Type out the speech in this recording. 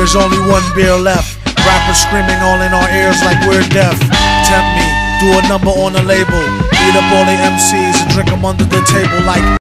There's only one beer left. Rappers screaming all in our ears like we're deaf. Tempt me, do a number on a label, beat up all the MCs and drink them under the table like